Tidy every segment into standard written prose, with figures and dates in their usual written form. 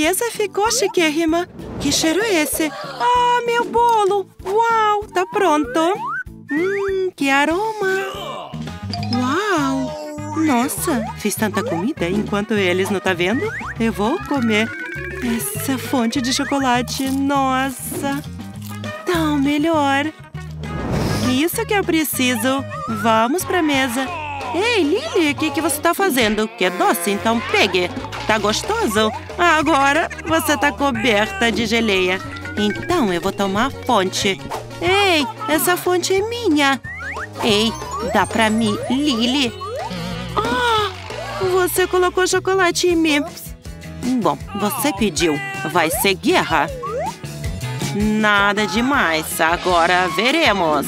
E essa ficou chiquérrima. Que cheiro é esse? Ah, meu bolo! Uau, tá pronto. Que aroma! Uau! Nossa, fiz tanta comida enquanto eles não tá vendo? Eu vou comer essa fonte de chocolate. Nossa! Tão melhor. Isso que eu preciso. Vamos pra mesa. Ei, Lily, o que você tá fazendo? Que doce? Então pegue. Tá gostoso? Agora você tá coberta de geleia. Então eu vou tomar a fonte. Ei, essa fonte é minha. Ei, dá pra mim, Lily. Ah, você colocou chocolate em mim. Bom, você pediu. Vai ser guerra. Nada demais. Agora veremos.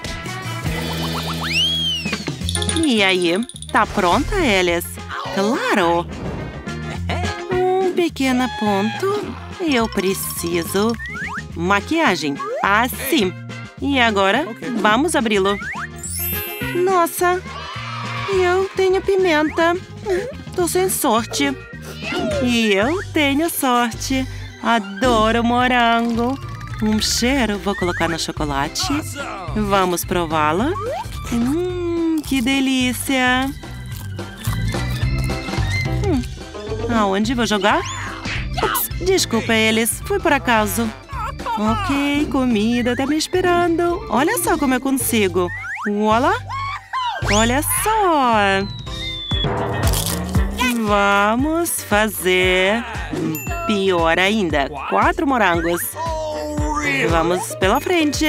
E aí? Tá pronta, Alice? Claro! Um pequeno ponto. Eu preciso... maquiagem. Assim. E agora, vamos abri-lo. Nossa! Eu tenho pimenta. Tô sem sorte. E eu tenho sorte. Adoro morango. Um cheiro. Vou colocar no chocolate. Vamos prová-la. Que delícia! Aonde vou jogar? Ups, desculpa eles, foi por acaso. Ok, comida tá me esperando. Olha só como eu consigo. Olá! Olha só! Vamos fazer pior ainda. 4 morangos. Vamos pela frente.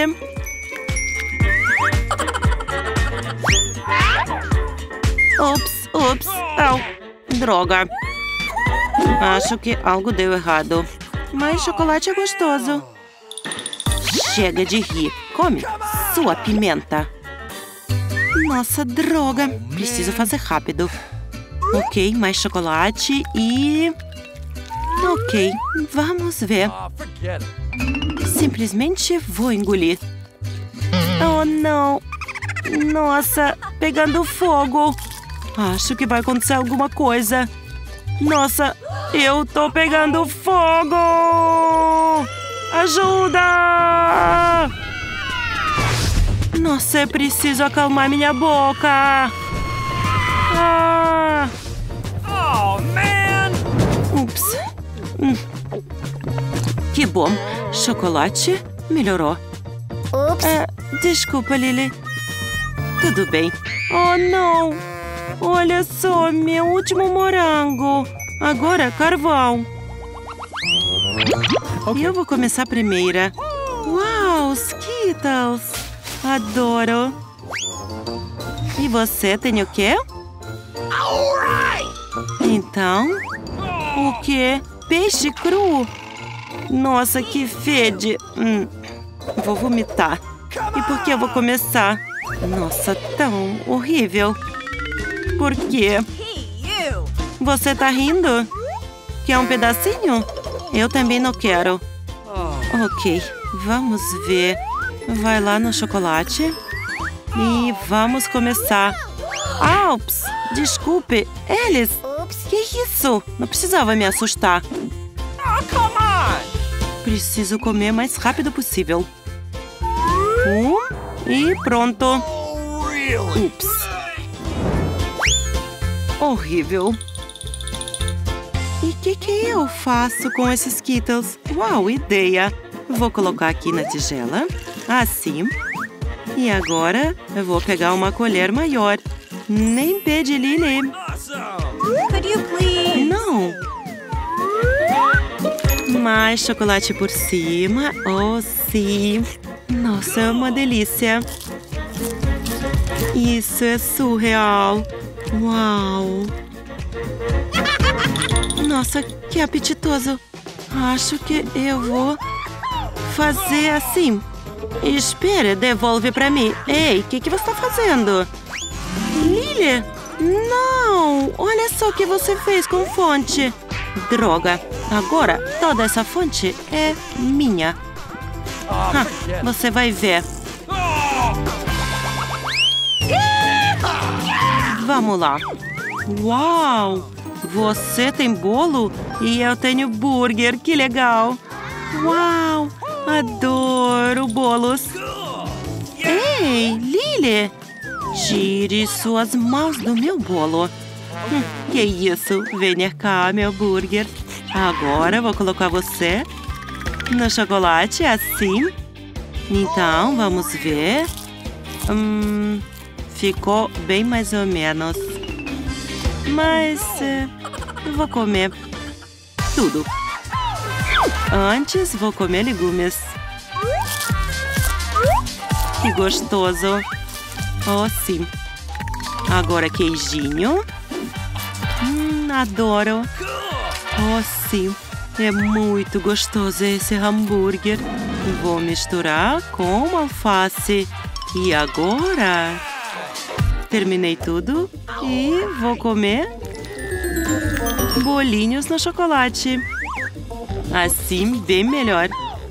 Ups. Au. Droga. Acho que algo deu errado. Mas chocolate é gostoso. Chega de rir. Come sua pimenta. Nossa, droga. Preciso fazer rápido. Ok, mais chocolate e... Ok, vamos ver. Simplesmente vou engolir. Oh, não. Nossa, pegando fogo. Acho que vai acontecer alguma coisa. Nossa, eu tô pegando fogo! Ajuda! Nossa, eu preciso acalmar minha boca. Ah! Oh, man! Ups. Que bom. Chocolate melhorou. Ups. Desculpa, Lily. Tudo bem. Oh, não! Olha só, meu último morango. Agora, carvão. Okay. Eu vou começar primeira. Uau, Skittles. Adoro. E você tem o quê? Então, o quê? Peixe cru? Nossa, que fede. Vou vomitar. E por que eu vou começar? Nossa, tão horrível. Por quê? Você tá rindo? Quer um pedacinho? Eu também não quero. Ok, vamos ver. Vai lá no chocolate. E vamos começar. Ups! Desculpe. Alice, que isso? Não precisava me assustar. Come on! Preciso comer o mais rápido possível. E pronto. Ups. Horrível. E o que eu faço com esses Skittles? Uau, ideia! Vou colocar aqui na tigela. Assim. E agora eu vou pegar uma colher maior. Nem pede, Lily. Could you please? Não. Mais chocolate por cima. Oh, sim. Nossa, é uma delícia. Isso é surreal. Uau! Nossa, que apetitoso! Acho que eu vou fazer assim. Espera, devolve pra mim. Ei, o que você tá fazendo? Lily? Não! Olha só o que você fez com fonte. Droga! Agora toda essa fonte é minha. Você vai ver. Vamos lá. Uau! Você tem bolo e eu tenho burger. Que legal! Uau! Adoro bolos. Ei, Lily! Tire suas mãos do meu bolo. Que isso? Venha cá, meu burger. Agora vou colocar você no chocolate, assim. Então, vamos ver. Ficou bem mais ou menos. Mas eu vou comer tudo. Antes, vou comer legumes. Que gostoso. Oh, sim. Agora queijinho. Adoro. Oh, sim. É muito gostoso esse hambúrguer. Vou misturar com alface. E agora... terminei tudo. E vou comer bolinhos no chocolate. Assim, bem melhor.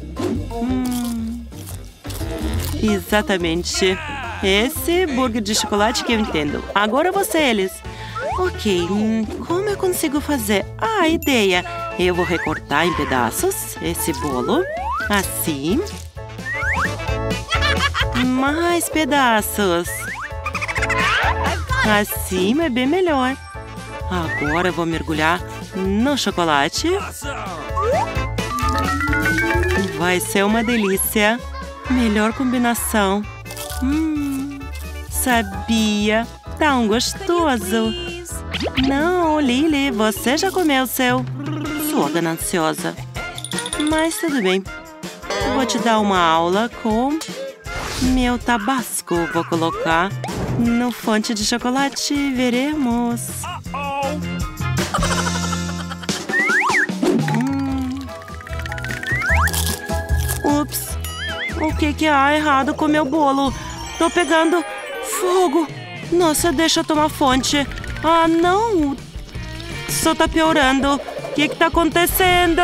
Exatamente. Esse burger de chocolate que eu entendo. Agora você, eles. Ok, como eu consigo fazer? Ideia. Eu vou recortar em pedaços esse bolo. Assim. Mais pedaços. Assim é bem melhor. Agora vou mergulhar no chocolate. Vai ser uma delícia. Melhor combinação. Sabia. Tão gostoso. Não, Lily, você já comeu o seu. Sua gananciosa. Mas tudo bem. Vou te dar uma aula com meu tabasco. Vou colocar no fonte de chocolate. Veremos. Ups. O que há errado com meu bolo? Tô pegando fogo. Nossa, deixa eu tomar fonte. Não. Só tá piorando. O que tá acontecendo?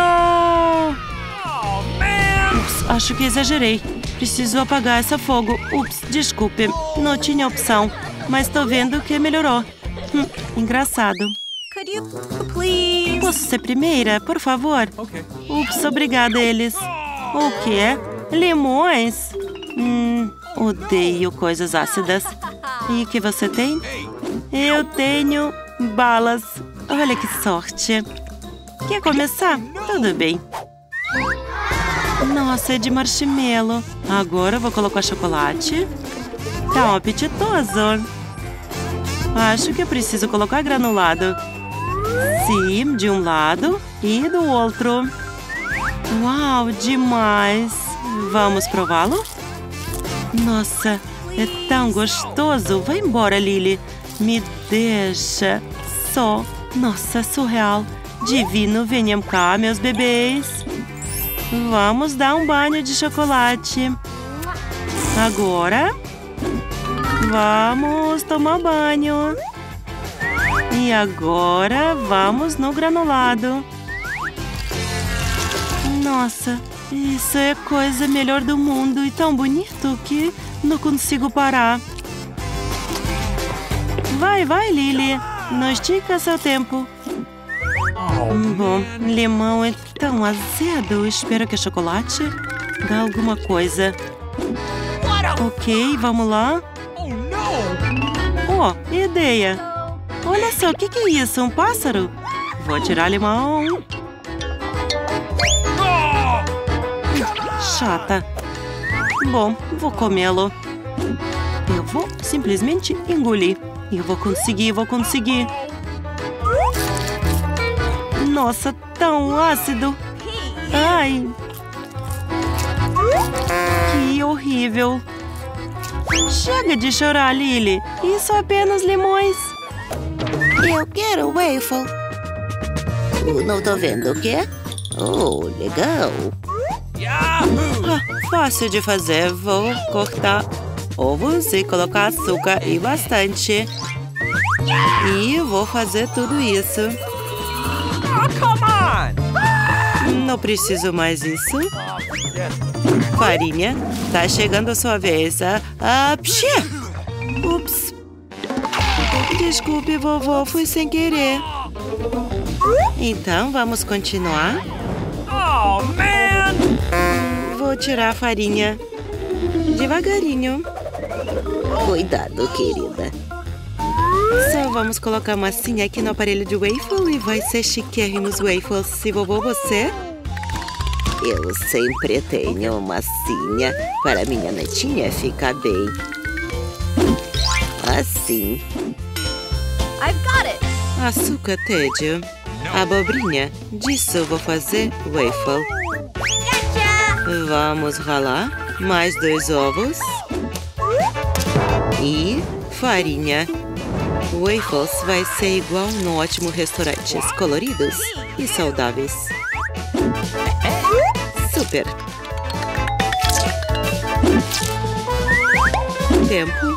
Ups, acho que exagerei. Preciso apagar esse fogo. Ups, desculpe. Não tinha opção. Mas tô vendo que melhorou. Engraçado. Could you please? Posso ser primeira, por favor? Okay. Ups, obrigada, eles. O quê? Limões? Odeio coisas ácidas. E o que você tem? Eu tenho balas. Olha que sorte. Quer começar? Tudo bem. Nossa, é de marshmallow. Agora eu vou colocar chocolate. Tá apetitoso. Acho que eu preciso colocar granulado. Sim, de um lado e do outro. Uau, demais. Vamos prová-lo? Nossa, é tão gostoso. Vai embora, Lily. Me deixa só. Nossa, surreal. Divino, venham cá, meus bebês. Vamos dar um banho de chocolate. Agora, vamos tomar banho. E agora, vamos no granulado. Nossa, isso é a coisa melhor do mundo e tão bonito que não consigo parar. Vai, Lily. Não estica seu tempo. Bom, limão é tão azedo. Espero que chocolate dá alguma coisa. Ok, vamos lá. Oh, ideia. Olha só, o que é isso? Um pássaro? Vou tirar limão. Chata. Bom, vou comê-lo. Eu vou simplesmente engolir. Eu vou conseguir. Nossa, tão ácido. Ai. Que horrível. Chega de chorar, Lily. Isso é apenas limões. Eu quero waffle. Não tô vendo o quê? Oh, legal. Fácil de fazer. Vou cortar ovos e colocar açúcar e bastante. E vou fazer tudo isso. Come on! Não preciso mais isso. Farinha. Tá chegando a sua vez. Ups. Desculpe, vovô. Foi sem querer. Então, vamos continuar? Oh, man! Vou tirar a farinha. Devagarinho. Cuidado, querida. Só vamos colocar massinha aqui no aparelho de waffle e vai ser chiquérrimos waffles. E vovô, você? Eu sempre tenho massinha para minha netinha ficar bem. Assim. I've got it. Açúcar, tédio. Abobrinha. Disso vou fazer waffle. Gotcha! Vamos ralar. Mais 2 ovos. E farinha. Waffles vai ser igual no ótimo restaurantes, coloridos e saudáveis. Super! Tempo.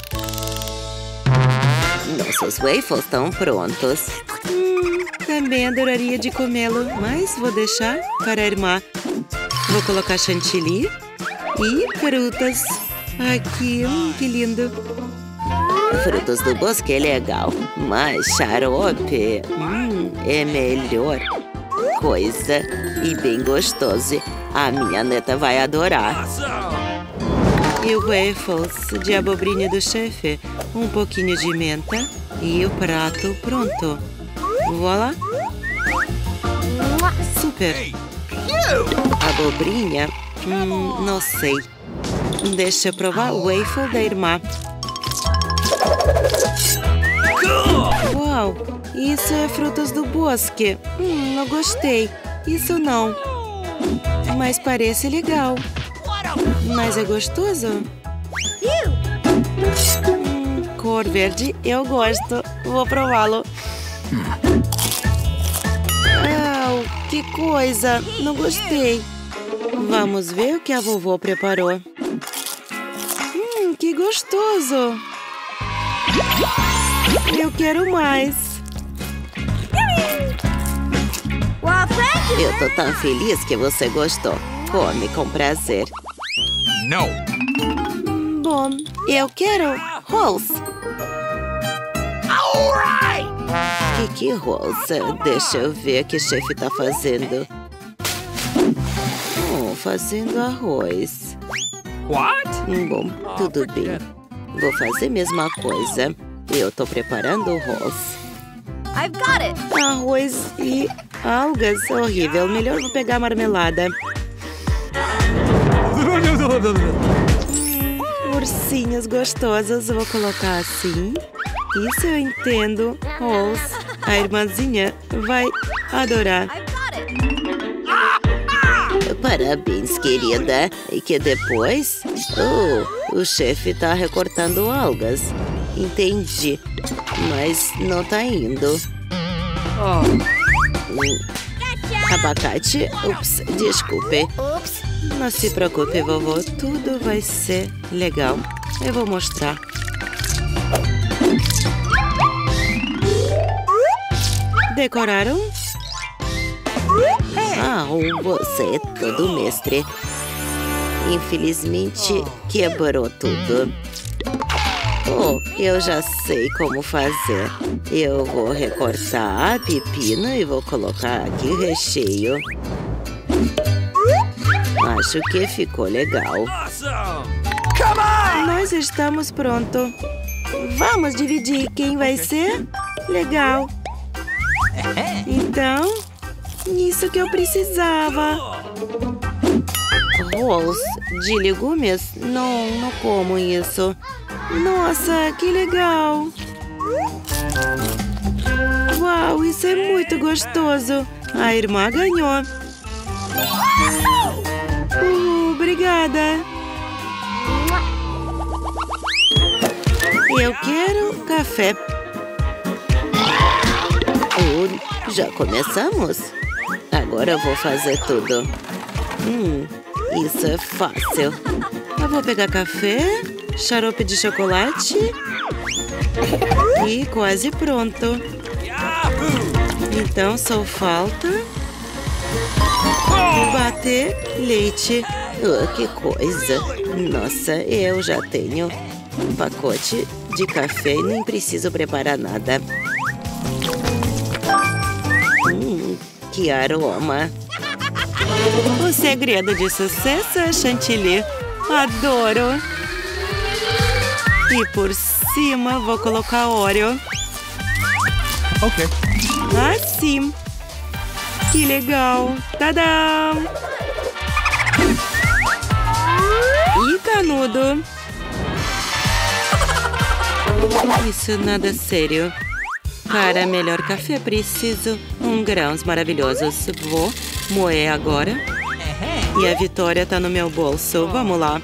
Nossos waffles estão prontos. Também adoraria de comê-lo, mas vou deixar para a irmã. Vou colocar chantilly e frutas. Aqui, que lindo. Frutos do bosque é legal, mas xarope é melhor coisa e bem gostoso. A minha neta vai adorar. Awesome! E o waffles de abobrinha do chefe, um pouquinho de menta e o prato pronto. Voilà! Super! Abobrinha? Não sei. Deixa eu provar o waffle da irmã. Uau! Isso é frutas do bosque. Não gostei. Isso não. Mas parece legal. Mas é gostoso? Cor verde, eu gosto. Vou prová-lo. Au, que coisa! Não gostei. Vamos ver o que a vovó preparou. Que gostoso! Eu quero mais. Well, thank you. Eu tô tão feliz que você gostou. Come com prazer. No! Bom, eu quero rolls. Que rosa? Deixa eu ver o que o chefe tá fazendo. Fazendo arroz. What? Bom, tudo bem. Vou fazer a mesma coisa. Eu tô preparando o rolls. I've got it. Arroz e algas. Horrível. Melhor vou pegar marmelada. Ursinhos gostosos. Vou colocar assim. Isso eu entendo. Rolls. A irmãzinha vai adorar. I've got it. Parabéns, querida. E que depois... o chefe tá recortando algas. Entendi. Mas não tá indo. Abacate? Ups, desculpe. Oops. Não se preocupe, vovô. Tudo vai ser legal. Eu vou mostrar. Decoraram? Você é todo mestre. Infelizmente, quebrou tudo. Eu já sei como fazer. Eu vou recortar a pepino e vou colocar aqui o recheio. Acho que ficou legal. Awesome! Come on! Nós estamos prontos. Vamos dividir quem vai ser? Legal. Então, isso que eu precisava. Rolls de legumes? Não como isso. Nossa, que legal. Uau, isso é muito gostoso. A irmã ganhou. Obrigada. Eu quero café. Já começamos? Agora eu vou fazer tudo. Isso é fácil. Eu vou pegar café, xarope de chocolate e quase pronto. Então só falta bater leite. Que coisa! Nossa, eu já tenho um pacote de café e nem preciso preparar nada. que aroma! O segredo de sucesso é chantilly. Adoro! E por cima vou colocar Oreo. Okay. Assim. Que legal! Tadam! E canudo. Isso nada sério. Para melhor café preciso grãos maravilhosos. Vou moer agora. E a vitória tá no meu bolso. Vamos lá.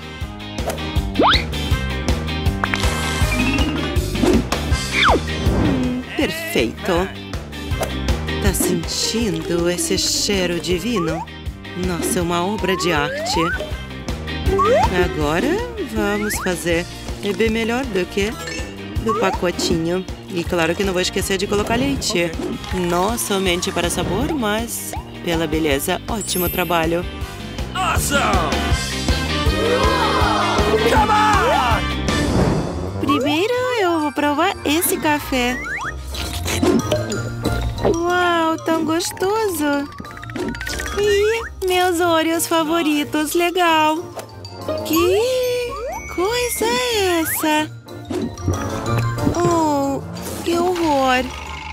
Perfeito. Tá sentindo esse cheiro divino? Nossa, é uma obra de arte. Agora vamos fazer. É bem melhor do que do pacotinho. E claro que não vou esquecer de colocar leite. Não somente para sabor, mas pela beleza. Ótimo trabalho. Awesome! Come on! Primeiro eu vou provar esse café. Uau, tão gostoso! E meus Oreos favoritos, legal! Que coisa é essa? Oh, que horror!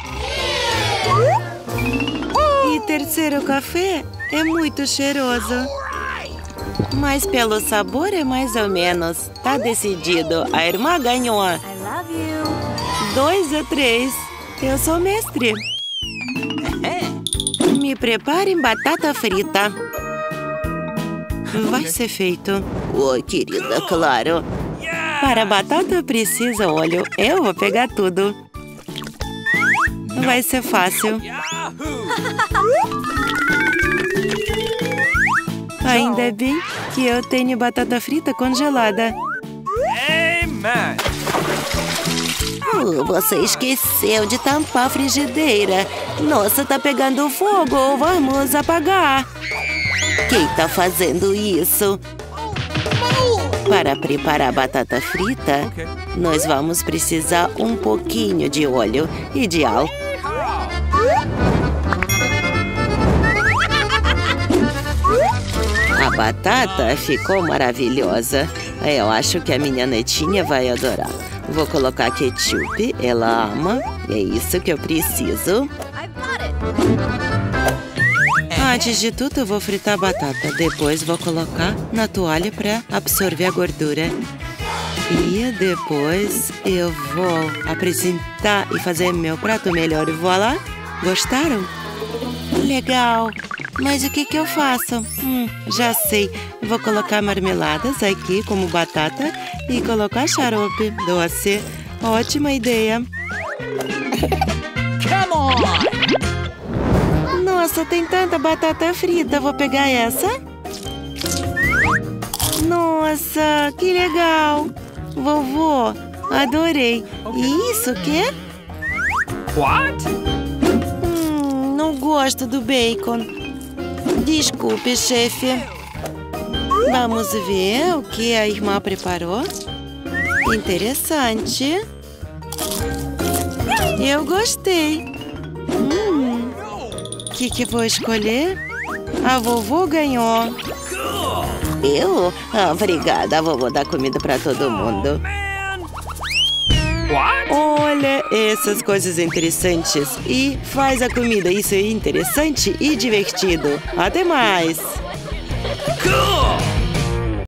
E terceiro café é muito cheiroso. Mas pelo sabor é mais ou menos. Tá decidido, a irmã ganhou. I love you. 2-3. Eu sou mestre. Me preparem batata frita. Vai ser feito. Oi, querida, claro. Para batata precisa óleo. Eu vou pegar tudo. Vai ser fácil. Ainda bem que eu tenho batata frita congelada. Amen! Você esqueceu de tampar a frigideira. Nossa, tá pegando fogo. Vamos apagar. Quem tá fazendo isso? Para preparar a batata frita, nós vamos precisar um pouquinho de óleo. Ideal. A batata ficou maravilhosa. Eu acho que a minha netinha vai adorar. Vou colocar ketchup, ela ama. É isso que eu preciso. I've got it. Antes de tudo, eu vou fritar a batata. Depois vou colocar na toalha para absorver a gordura. E depois eu vou apresentar e fazer meu prato melhor. Voilá! Gostaram? Legal! Mas o que eu faço? Já sei. Vou colocar marmeladas aqui como batata e colocar xarope doce. Ótima ideia. Come on! Nossa, tem tanta batata frita. Vou pegar essa. Nossa, que legal. Vovô, adorei. E isso o quê? What? Não gosto do bacon. Desculpe, chefe. Vamos ver o que a irmã preparou. Interessante. Eu gostei. O que vou escolher? A vovô ganhou. Eu? Obrigada, a vovó dá comida para todo mundo. What? Olha essas coisas interessantes. E faz a comida. Isso é interessante e divertido. Até mais. Cool!